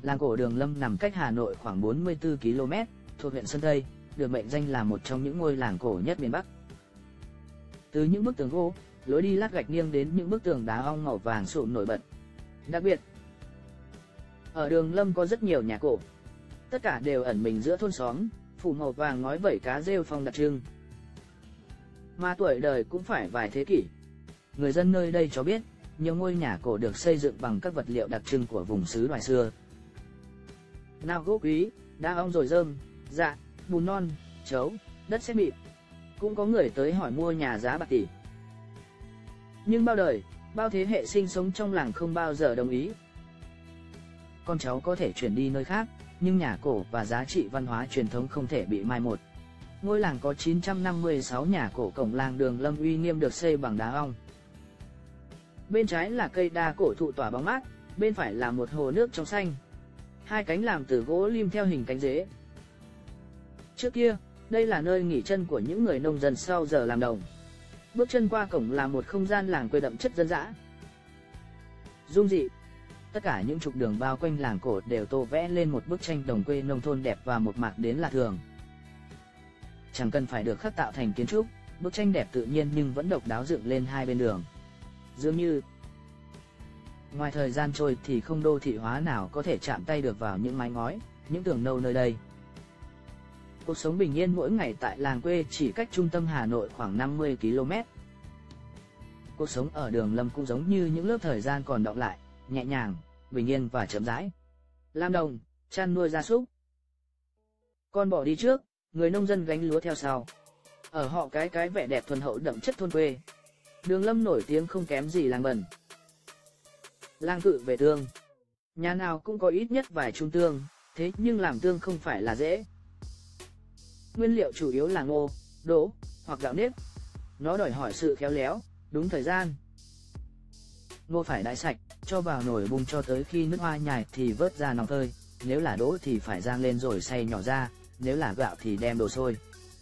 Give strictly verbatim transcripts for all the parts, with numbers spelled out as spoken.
Làng cổ Đường Lâm nằm cách Hà Nội khoảng bốn mươi tư ki lô mét, thuộc huyện Sơn Tây, được mệnh danh là một trong những ngôi làng cổ nhất miền Bắc. Từ những bức tường gỗ, lối đi lát gạch nghiêng đến những bức tường đá ong màu vàng sụm nổi bật. Đặc biệt, ở Đường Lâm có rất nhiều nhà cổ. Tất cả đều ẩn mình giữa thôn xóm, phủ màu vàng ngói vẩy cá rêu phong đặc trưng. Mà tuổi đời cũng phải vài thế kỷ. Người dân nơi đây cho biết, nhiều ngôi nhà cổ được xây dựng bằng các vật liệu đặc trưng của vùng xứ Đoài xưa. Nào gỗ quý, đá ong rồi rơm, dạ, bùn non, chấu, đất sét mịn. Cũng có người tới hỏi mua nhà giá bạc tỷ. Nhưng bao đời, bao thế hệ sinh sống trong làng không bao giờ đồng ý. Con cháu có thể chuyển đi nơi khác, nhưng nhà cổ và giá trị văn hóa truyền thống không thể bị mai một. Ngôi làng có chín trăm năm mươi sáu nhà cổ. Cổng làng Đường Lâm uy nghiêm được xây bằng đá ong. Bên trái là cây đa cổ thụ tỏa bóng mát, bên phải là một hồ nước trong xanh. Hai cánh làm từ gỗ lim theo hình cánh dế. Trước kia, đây là nơi nghỉ chân của những người nông dân sau giờ làm đồng. Bước chân qua cổng là một không gian làng quê đậm chất dân dã. Dung dị. Tất cả những trục đường bao quanh làng cổ đều tô vẽ lên một bức tranh đồng quê nông thôn đẹp và mộc mạc đến lạ thường. Chẳng cần phải được khắc tạo thành kiến trúc, bức tranh đẹp tự nhiên nhưng vẫn độc đáo dựng lên hai bên đường. Dường như, ngoài thời gian trôi thì không đô thị hóa nào có thể chạm tay được vào những mái ngói, những tường nâu nơi đây. Cuộc sống bình yên mỗi ngày tại làng quê chỉ cách trung tâm Hà Nội khoảng năm mươi ki lô mét. Cuộc sống ở Đường Lâm cũng giống như những lớp thời gian còn đọng lại, nhẹ nhàng, bình yên và chậm rãi. Làm đồng, chăn nuôi gia súc. Con bò đi trước, người nông dân gánh lúa theo sau. Ở họ cái cái vẻ đẹp thuần hậu đậm chất thôn quê. Đường Lâm nổi tiếng không kém gì làng Bần. Làng Cự về tương. Nhà nào cũng có ít nhất vài chung tương, thế nhưng làm tương không phải là dễ. Nguyên liệu chủ yếu là ngô, đỗ, hoặc gạo nếp. Nó đòi hỏi sự khéo léo, đúng thời gian. Ngô phải đãi sạch, cho vào nồi bùng cho tới khi nước hoa nhài thì vớt ra nóng tơi. Nếu là đỗ thì phải rang lên rồi xay nhỏ ra, nếu là gạo thì đem đổ sôi.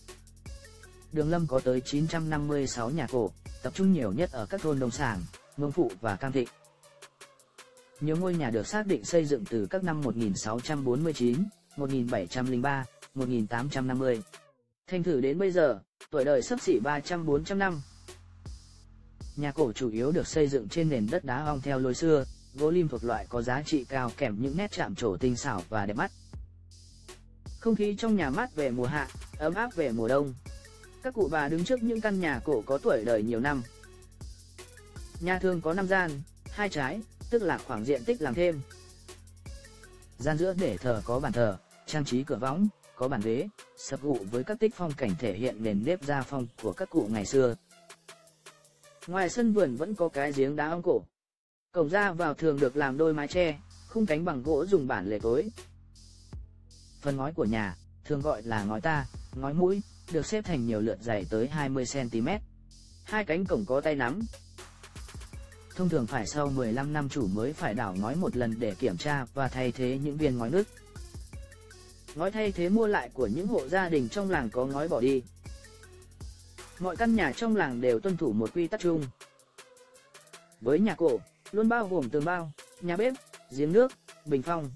Đường Lâm có tới chín trăm năm mươi sáu nhà cổ, tập trung nhiều nhất ở các thôn Đông Sảng, Mương Phụ và Cam Thịnh. Nhiều ngôi nhà được xác định xây dựng từ các năm một nghìn sáu trăm bốn mươi chín, một nghìn bảy trăm lẻ ba, một nghìn tám trăm năm mươi. Thành thử đến bây giờ, tuổi đời xấp xỉ ba trăm bốn trăm năm. Nhà cổ chủ yếu được xây dựng trên nền đất đá ong theo lối xưa, gỗ lim thuộc loại có giá trị cao kèm những nét chạm trổ tinh xảo và đẹp mắt. Không khí trong nhà mát về mùa hạ, ấm áp về mùa đông. Các cụ bà đứng trước những căn nhà cổ có tuổi đời nhiều năm. Nhà thường có năm gian, hai trái, tức là khoảng diện tích làm thêm. Gian giữa để thờ có bàn thờ, trang trí cửa võng, có bàn ghế, sập gụ với các tích phong cảnh thể hiện nền nếp gia phong của các cụ ngày xưa. Ngoài sân vườn vẫn có cái giếng đá ong cổ. Cổng ra vào thường được làm đôi mái tre, khung cánh bằng gỗ dùng bản lề cối. Phần ngói của nhà, thường gọi là ngói ta, ngói mũi, được xếp thành nhiều lượt dày tới hai mươi xăng ti mét. Hai cánh cổng có tay nắm. Thông thường phải sau mười lăm năm chủ mới phải đảo ngói một lần để kiểm tra và thay thế những viên ngói nứt. Ngói thay thế mua lại của những hộ gia đình trong làng có ngói bỏ đi. Mọi căn nhà trong làng đều tuân thủ một quy tắc chung. Với nhà cổ, luôn bao gồm tường bao, nhà bếp, giếng nước, bình phong.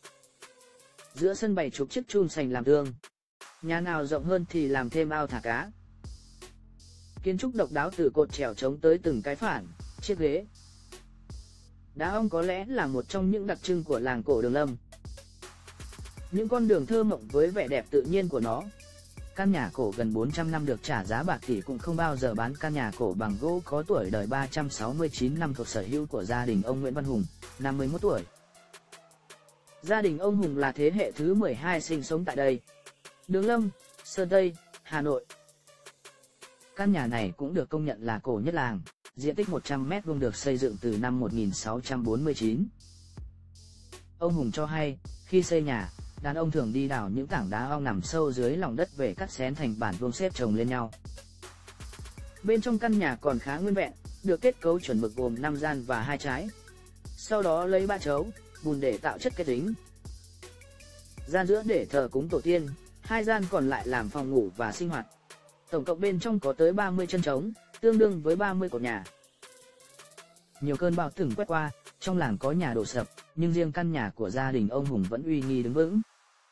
Giữa sân bày chục chiếc chum sành làm tương. Nhà nào rộng hơn thì làm thêm ao thả cá. Kiến trúc độc đáo từ cột trèo trống tới từng cái phản, chiếc ghế. Đá ong có lẽ là một trong những đặc trưng của làng cổ Đường Lâm. Những con đường thơ mộng với vẻ đẹp tự nhiên của nó. Căn nhà cổ gần bốn trăm năm được trả giá bạc tỷ cũng không bao giờ bán. Căn nhà cổ bằng gỗ có tuổi đời ba trăm sáu mươi chín năm thuộc sở hữu của gia đình ông Nguyễn Văn Hùng, năm mươi mốt tuổi. Gia đình ông Hùng là thế hệ thứ mười hai sinh sống tại đây. Đường Lâm, Sơn Tây, Hà Nội. Căn nhà này cũng được công nhận là cổ nhất làng, diện tích một trăm mét vuông được xây dựng từ năm một nghìn sáu trăm bốn mươi chín. Ông Hùng cho hay, khi xây nhà, đàn ông thường đi đào những tảng đá ong nằm sâu dưới lòng đất về cắt xén thành bản vuông xếp chồng lên nhau. Bên trong căn nhà còn khá nguyên vẹn, được kết cấu chuẩn mực gồm năm gian và hai trái. Sau đó lấy ba chấu, bùn để tạo chất kết dính. Gian giữa để thờ cúng tổ tiên, hai gian còn lại làm phòng ngủ và sinh hoạt. Tổng cộng bên trong có tới ba mươi chân trống, tương đương với ba mươi cột nhà. Nhiều cơn bão từng quét qua, Trong làng có nhà đổ sập, nhưng riêng căn nhà của gia đình ông Hùng vẫn uy nghi đứng vững.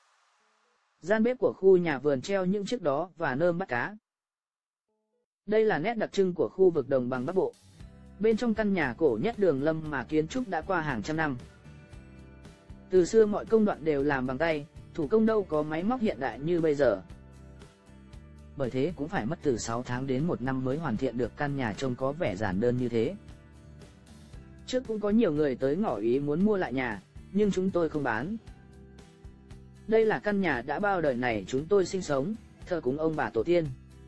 Gian bếp của khu nhà vườn treo những chiếc đó và nơm bắt cá. Đây là nét đặc trưng của khu vực đồng bằng Bắc Bộ. Bên trong căn nhà cổ nhất đường Lâm mà kiến trúc đã qua hàng trăm năm. Từ xưa mọi công đoạn đều làm bằng tay, thủ công đâu có máy móc hiện đại như bây giờ. Bởi thế cũng phải mất từ sáu tháng đến một năm mới hoàn thiện được căn nhà trông có vẻ giản đơn như thế. Trước cũng có nhiều người tới ngỏ ý muốn mua lại nhà, nhưng chúng tôi không bán. Đây là căn nhà đã bao đời này chúng tôi sinh sống, thờ cúng ông bà tổ tiên.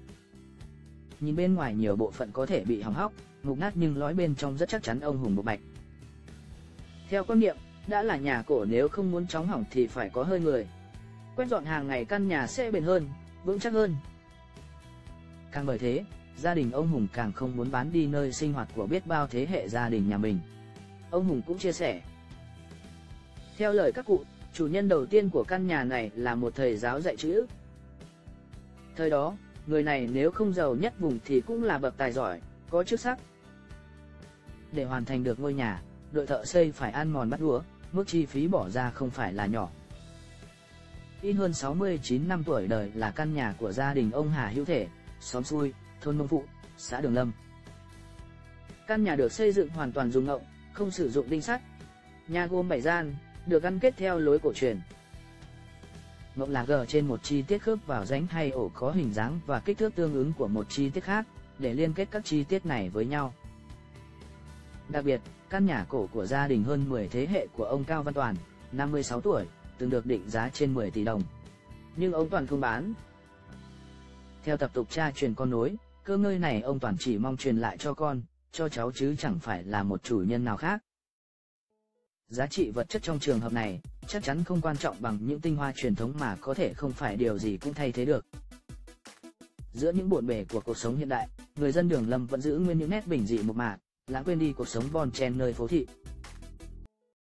Nhìn bên ngoài nhiều bộ phận có thể bị hỏng hóc, mục nát nhưng lõi bên trong rất chắc chắn ông Hùng một bạch. Theo quan niệm, đã là nhà cổ nếu không muốn chóng hỏng thì phải có hơi người. Quét dọn hàng ngày căn nhà sẽ bền hơn, vững chắc hơn. Càng bởi thế, gia đình ông Hùng càng không muốn bán đi nơi sinh hoạt của biết bao thế hệ gia đình nhà mình. Ông Hùng cũng chia sẻ. Theo lời các cụ, chủ nhân đầu tiên của căn nhà này là một thầy giáo dạy chữ. Thời đó, người này nếu không giàu nhất vùng thì cũng là bậc tài giỏi, có chức sắc. Để hoàn thành được ngôi nhà, đội thợ xây phải ăn mòn bắt đũa, mức chi phí bỏ ra không phải là nhỏ. Ít hơn sáu mươi chín năm tuổi đời là căn nhà của gia đình ông Hà Hữu Thể, xóm Xui, thôn Nông Phụ, xã Đường Lâm. Căn nhà được xây dựng hoàn toàn dùng ngộng, không sử dụng đinh sắt. Nhà gồm bảy gian, được gắn kết theo lối cổ truyền. Ngộng là gờ trên một chi tiết khớp vào rãnh hay ổ có hình dáng và kích thước tương ứng của một chi tiết khác, để liên kết các chi tiết này với nhau. Đặc biệt, căn nhà cổ của gia đình hơn mười thế hệ của ông Cao Văn Toàn, năm mươi sáu tuổi, từng được định giá trên mười tỷ đồng. Nhưng ông Toàn không bán. Theo tập tục cha truyền con nối, cơ ngơi này ông Toàn chỉ mong truyền lại cho con, cho cháu chứ chẳng phải là một chủ nhân nào khác. Giá trị vật chất trong trường hợp này, chắc chắn không quan trọng bằng những tinh hoa truyền thống mà có thể không phải điều gì cũng thay thế được. Giữa những bộn bề của cuộc sống hiện đại, người dân Đường Lâm vẫn giữ nguyên những nét bình dị mộc mạc, lãng quên đi cuộc sống bon chen nơi phố thị.